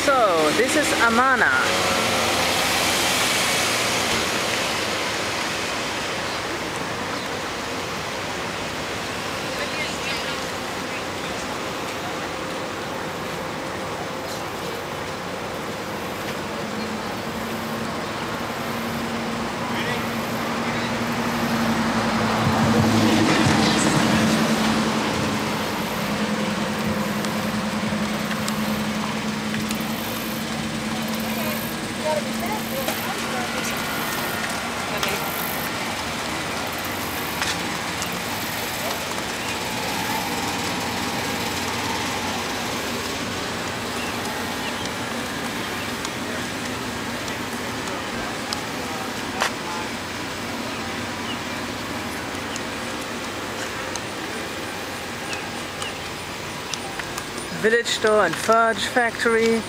So, this is Amana. Village store and fudge factory.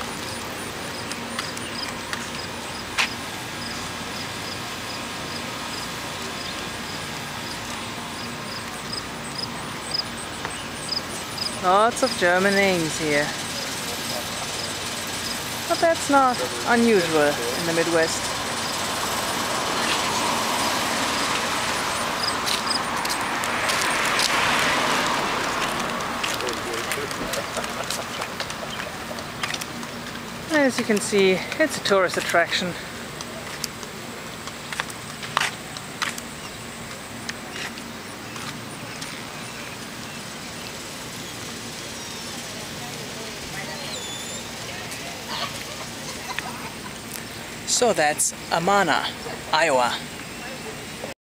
Lots of German names here. But that's not unusual in the Midwest. As you can see, it's a tourist attraction. So that's Amana, Iowa.